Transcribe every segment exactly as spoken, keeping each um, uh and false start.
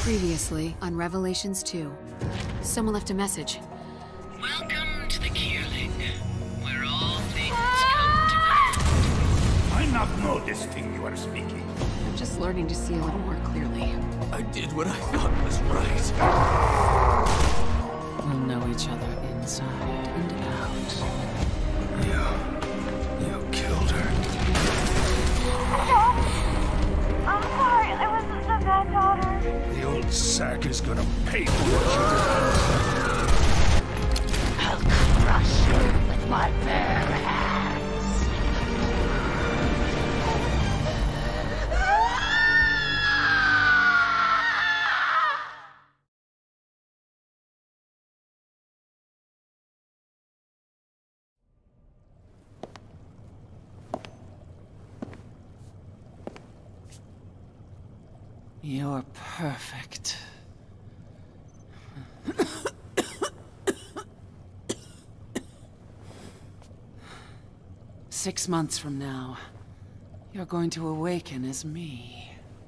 Previously on Revelations two, someone left a message. Welcome to the Kierling, where all things come to an end. I not know this thing you are speaking. I'm just learning to see a little more clearly. I did what I thought was right. We'll know each other inside and out. You... you killed her. No! I'm sorry, I was just a bad daughter. The old sack is gonna pay for what you did. I'll crush you with my bare hands. You're perfect. Six months from now, you're going to awaken as me.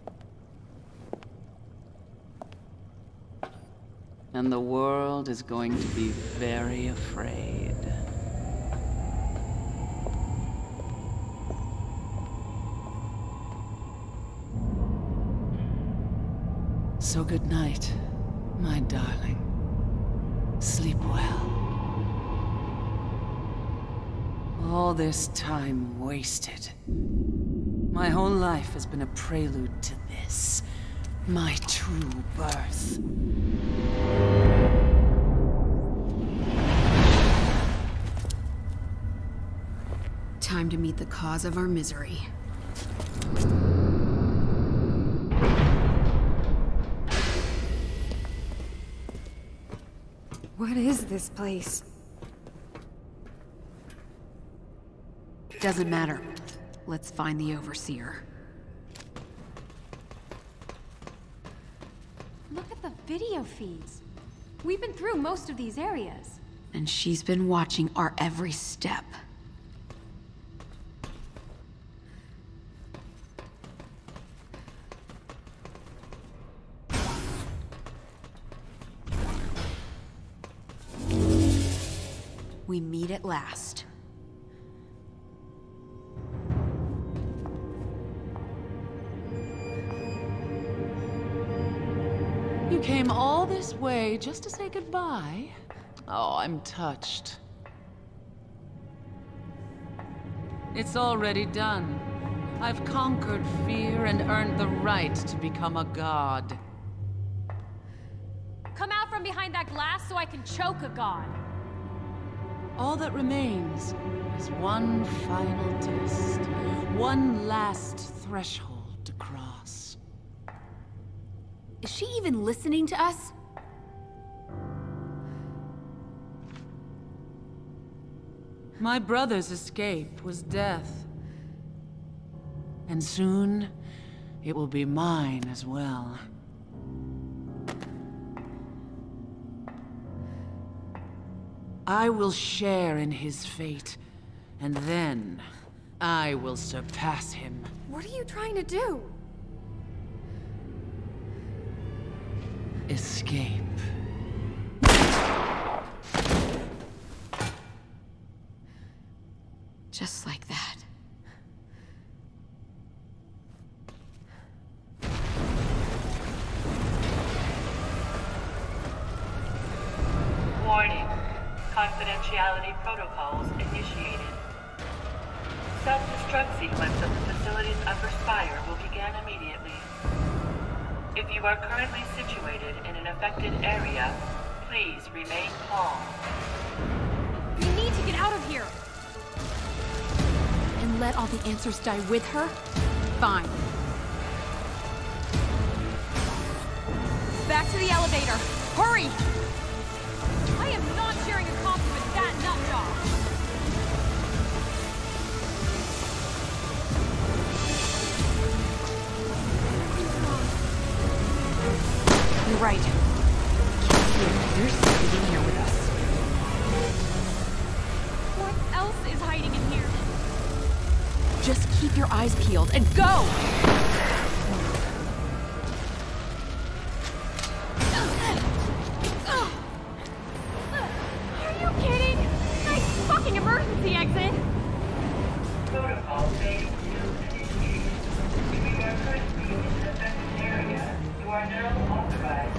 And the world is going to be very afraid. So good night, my darling. Sleep well. All this time wasted. My whole life has been a prelude to this. My true birth. Time to meet the cause of our misery. What is this place? Doesn't matter. Let's find the Overseer. Look at the video feeds. We've been through most of these areas. And she's been watching our every step. We meet at last. You came all this way just to say goodbye? Oh, I'm touched. It's already done. I've conquered fear and earned the right to become a god. Come out from behind that glass so I can choke a god. All that remains is one final test. One last threshold to cross. Is she even listening to us? My brother's escape was death. And soon, it will be mine as well. I will share in his fate, and then I will surpass him. What are you trying to do? Escape. Just like that. Warning. Confidentiality protocols initiated. Self-destruct sequence of the facility's upper spire will begin immediately. If you are currently situated in an affected area, please remain calm. We need to get out of here! And let all the answers die with her? Fine. Back to the elevator! Hurry! I am not sharing a coffee with that nutjob! You're right. You're sitting here with us. What else is hiding in here? Just keep your eyes peeled and go! Peril authorized.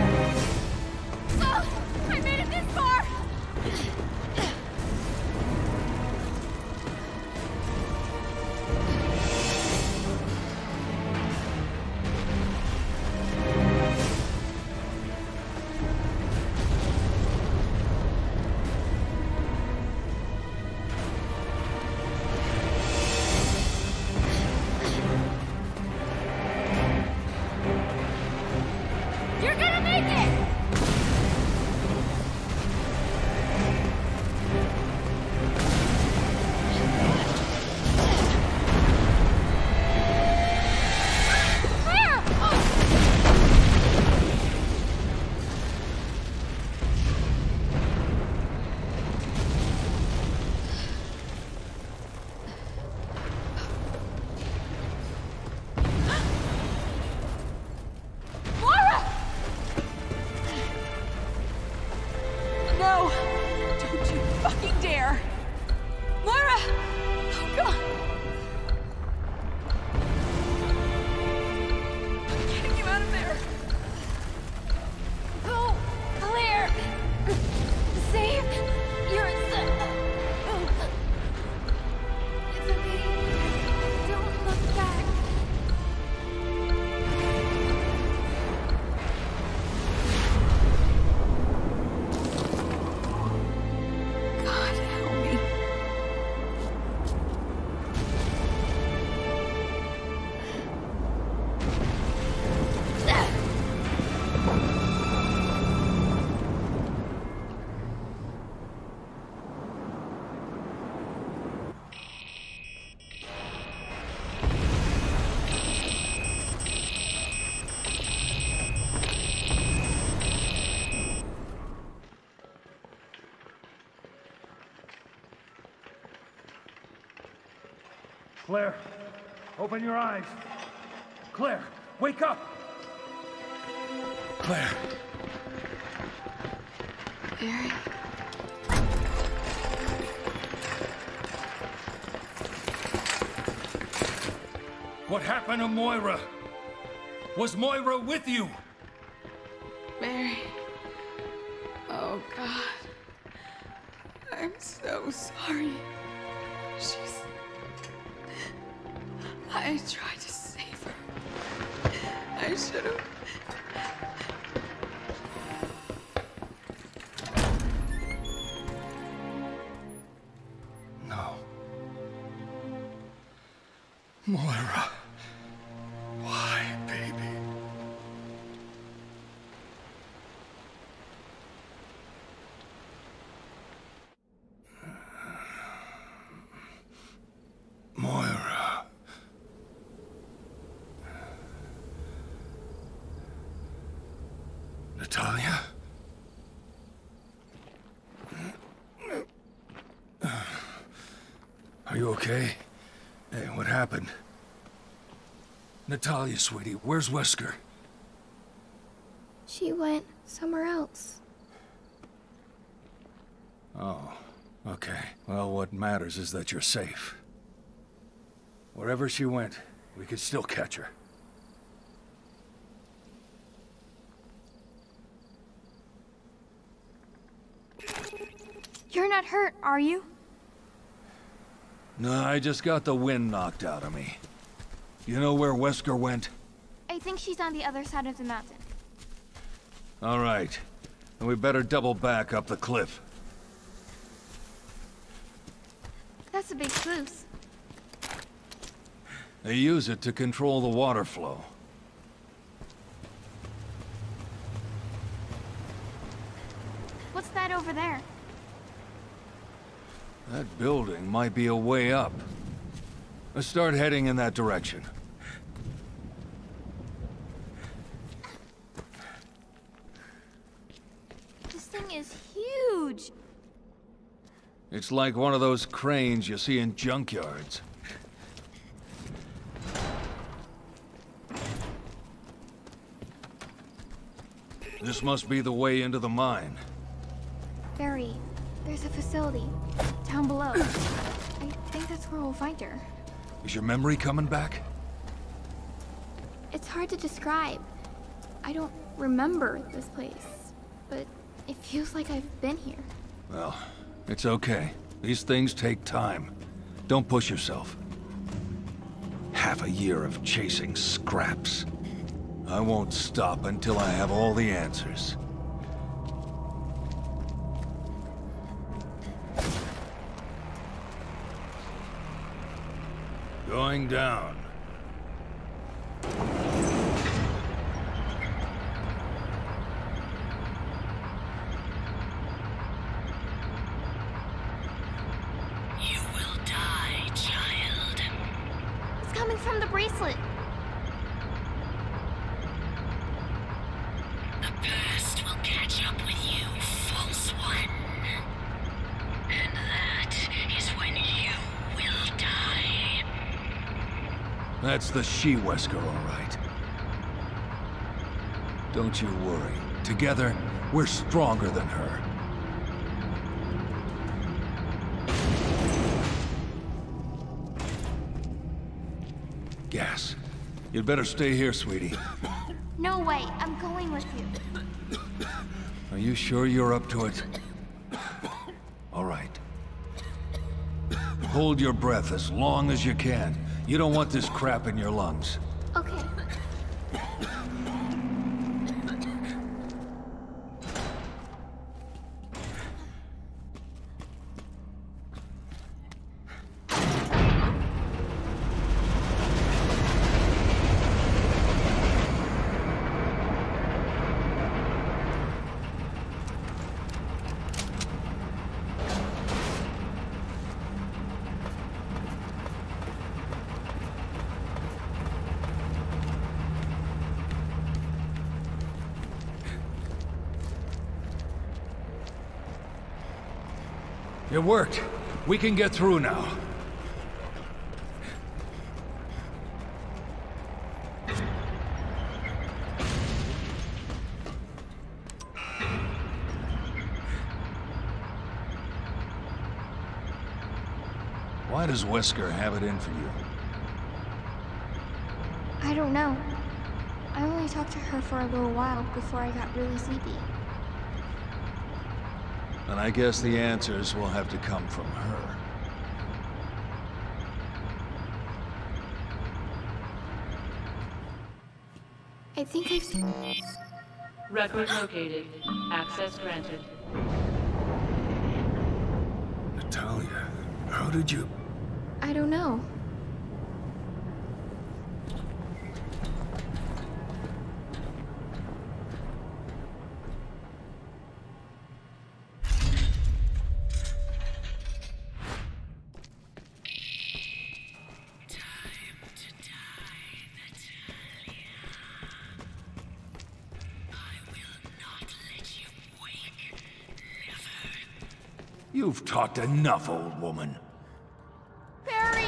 Oh, I made it this far! You're gonna make it! Claire! Oh. Moira! No! Don't you fucking dare! Moira! Oh god! I'm getting you out of there! Go! Claire! Save your son! It's okay. Don't look back. God help me. Claire, open your eyes. Claire, wake up! Claire. Barry? What happened to Moira? Was Moira with you? Barry. Oh, God. I'm so sorry. She's... I tried to save her. I should have... No. Moira. Why, baby? Moira. Natalia? Are you okay? Hey, what happened? Natalia, sweetie, where's Wesker? She went somewhere else. Oh, okay. Well, what matters is that you're safe. Wherever she went, we could still catch her. You're not hurt, are you? No, I just got the wind knocked out of me. You know where Wesker went? I think she's on the other side of the mountain. All right. Then we better double back up the cliff. That's a big sluice. They use it to control the water flow. What's that over there? That building might be a way up. Let's start heading in that direction. This thing is huge. It's like one of those cranes you see in junkyards. This must be the way into the mine. Barry, there's a facility down below. I think that's where we'll find her. Is your memory coming back? It's hard to describe. I don't remember this place, but it feels like I've been here. Well, it's okay. These things take time. Don't push yourself. Half a year of chasing scraps. I won't stop until I have all the answers. Going down. You will die, child. It's coming from the bracelet. The past will catch up with you, false one. And that is when you will die. That's the she-Wesker, all right. Don't you worry. Together, we're stronger than her. Gas. You'd better stay here, sweetie. No way, I'm going with you. Are you sure you're up to it? All right. Hold your breath as long as you can. You don't want this crap in your lungs. Okay. It worked. We can get through now. Why does Wesker have it in for you? I don't know. I only talked to her for a little while before I got really sleepy. And I guess the answers will have to come from her. I think I've seen... Record located. Access granted. Natalia, how did you... I don't know. You've talked enough, old woman. Barry!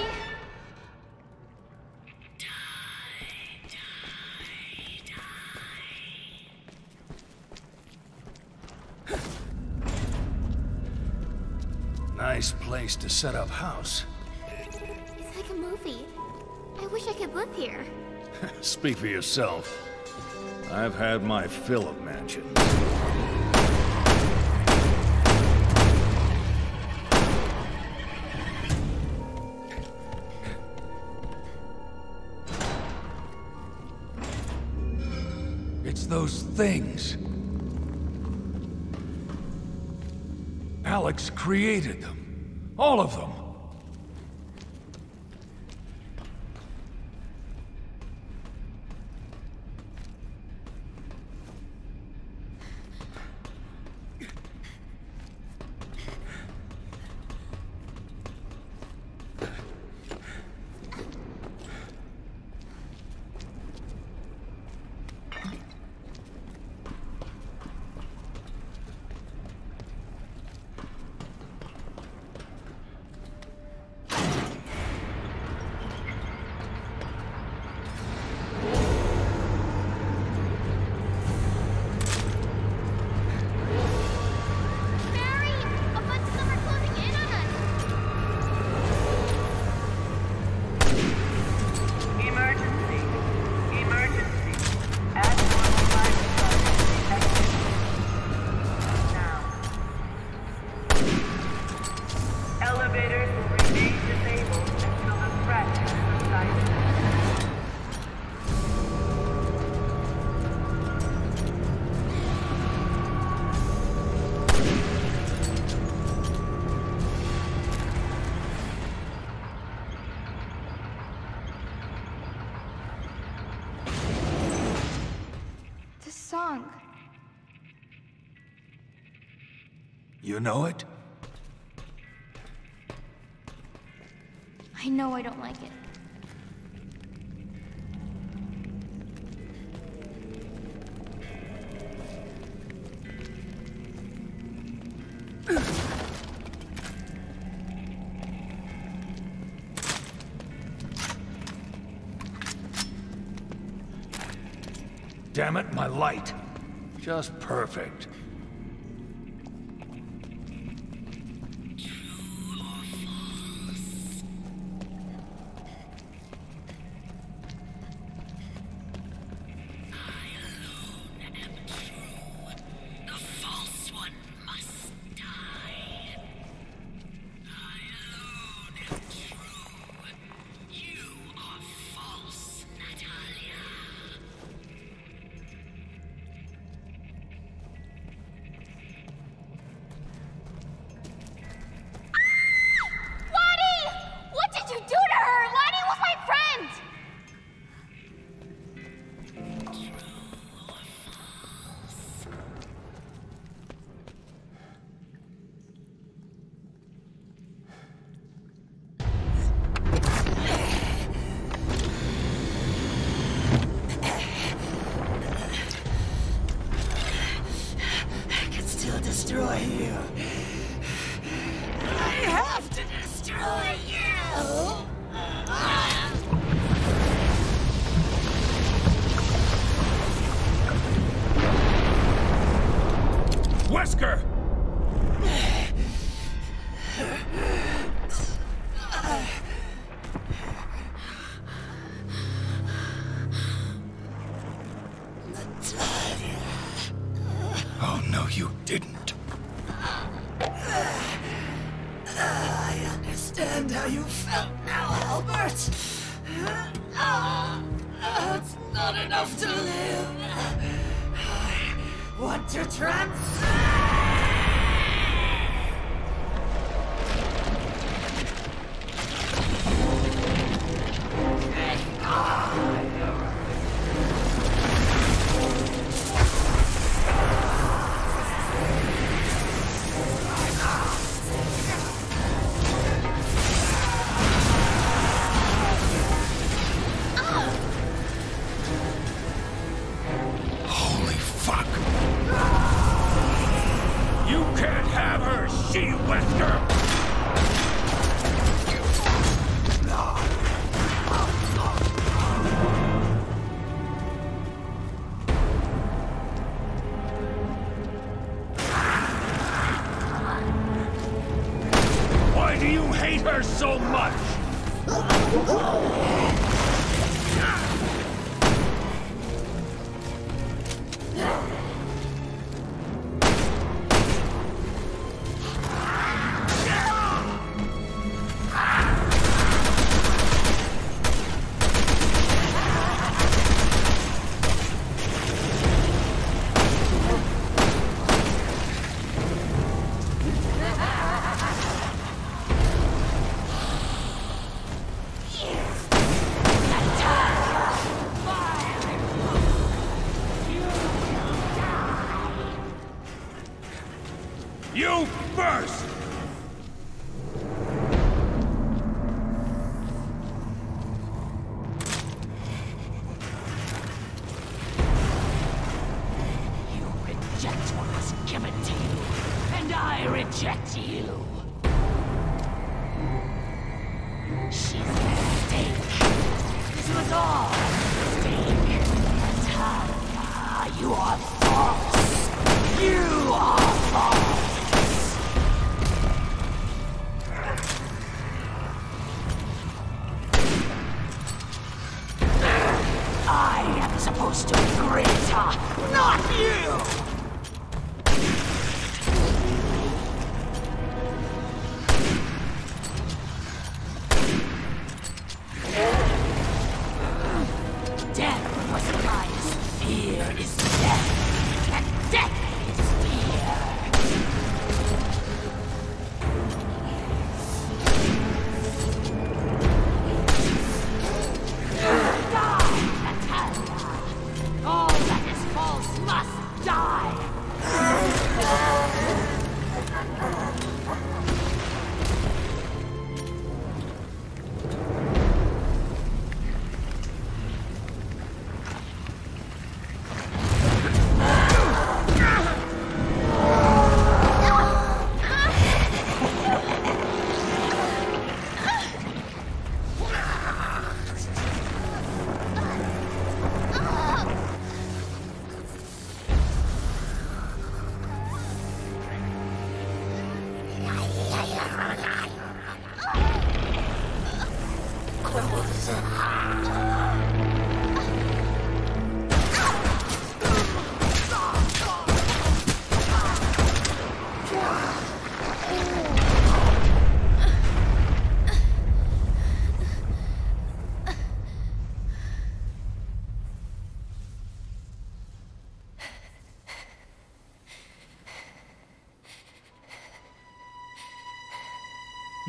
Nice place to set up house. It's like a movie. I wish I could live here. Speak for yourself. I've had my fill of mansions. It's those things. Alex created them. All of them. song. You know it? I know I don't like it. Damn it, my light. Just perfect. Destroy you. I have to destroy you. Wesker! Oh no, you didn't. I understand how you felt now, Albert. Oh, it's not enough to live. I want to transcend. So much! You first! You reject what was given to you, and I reject you. She's a mistake. This was all a mistake. Talia, you are false. You are false. I am supposed to be greater, not you! Death was life, fear is death, and death is fear.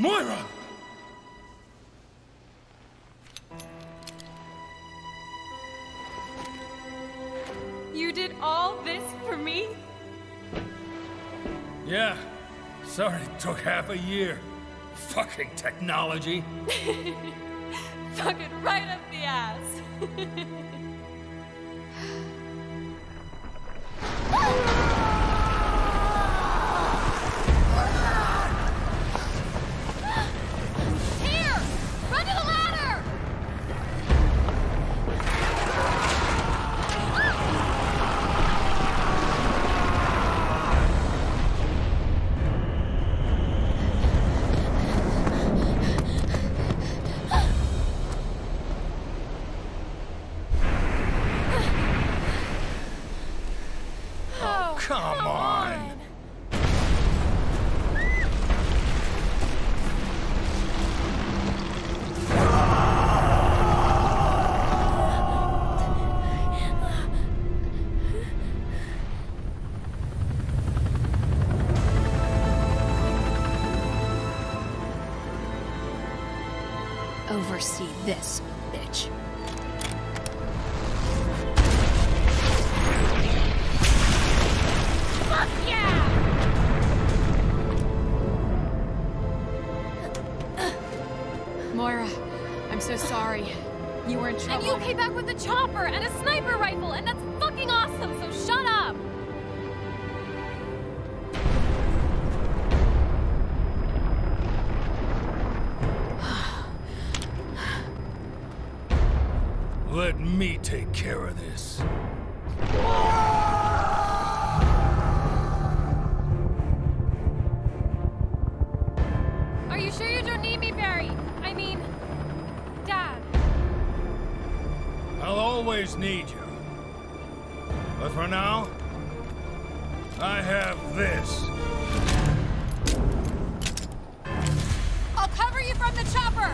Moira! You did all this for me? Yeah. Sorry it took half a year. Fucking technology. Fuck it right up the ass. Here! Run to the ladder! Come on! Oversee this, bitch. Fuck yeah! Moira, I'm so sorry. You were in trouble. And you came back with a chopper and a sniper rifle, and that's fucking awesome, so shut up! Let me take care of this. Are you sure you don't need me, Barry? I mean, Dad. I'll always need you. But for now, I have this. I'll cover you from the chopper!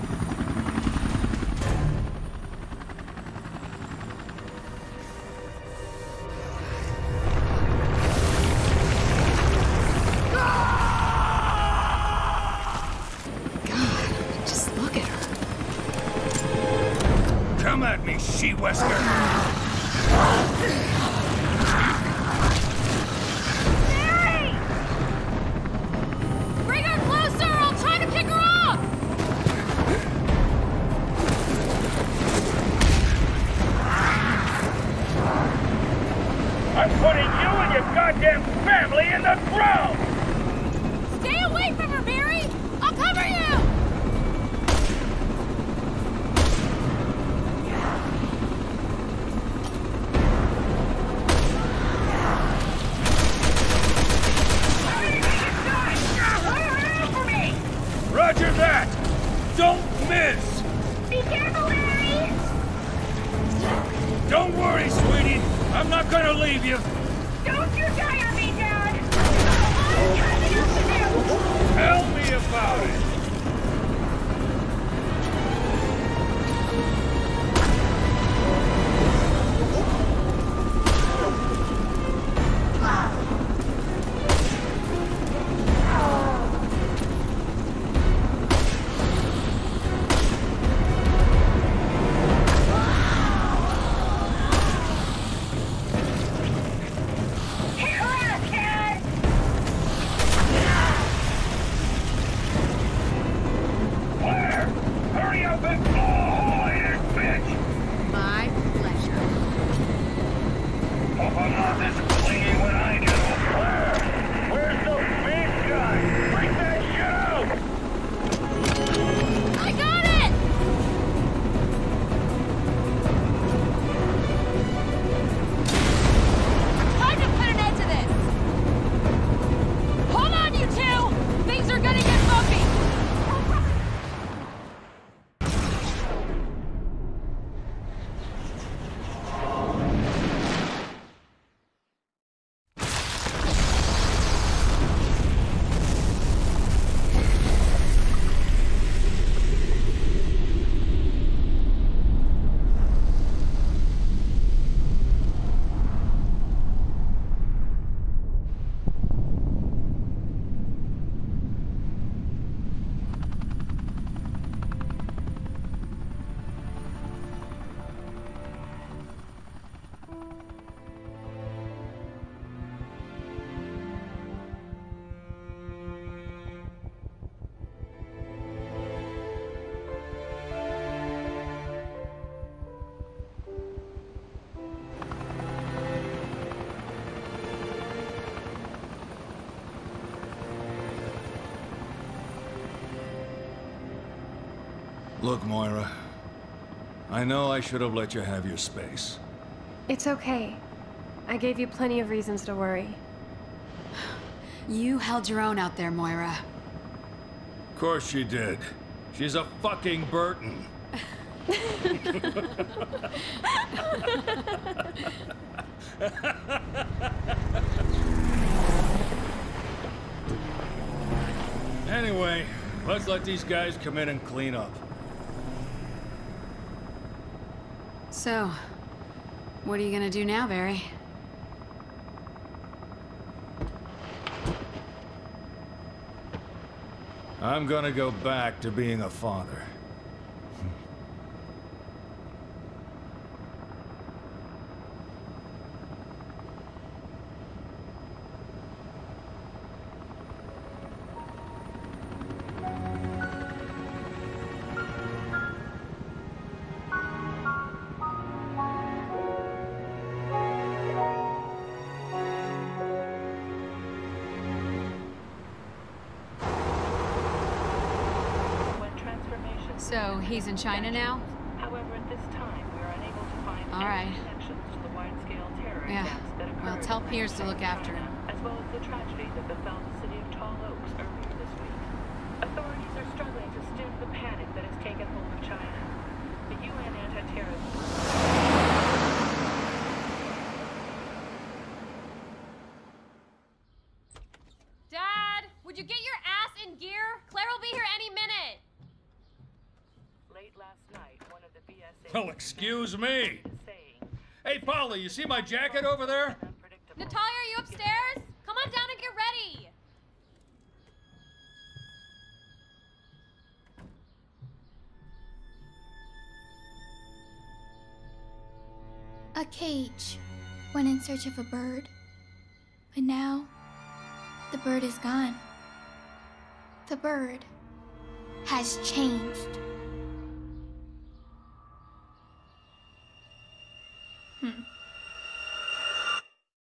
Come at me, she-wesker! Barry! Bring her closer! I'll try to pick her up! I'm putting you and your goddamn family in the ground! Stay away from her, Barry! I'll cover you! Roger that! Don't miss! Be careful, Barry! Don't worry, sweetie. I'm not gonna leave you. Don't you die on me, Dad! I've got enough to do! Tell me about it. Look, Moira. I know I should have let you have your space. It's okay. I gave you plenty of reasons to worry. You held your own out there, Moira. Of course she did. She's a fucking Burton. Anyway, let's let these guys come in and clean up. So, what are you gonna do now, Barry? I'm gonna go back to being a father. So, he's in China now? However, at this time, we are unable to find All right. any connections to the wide-scale terror Yeah. attacks that occurred Well, tell in Piers to look China, after him. as well as the tragedy that befell the city of Tall Oaks earlier this week. Authorities are struggling to stem the panic that has taken hold of China. The U N anti-terrorism... Dad, would you get your ass in gear? Claire will be here any minute. Late last night, one of the B S A... Well, excuse me. Hey, Paula, you see my jacket over there? Natalia, are you upstairs? Come on down and get ready. A cage went in search of a bird. But now, the bird is gone. The bird has changed.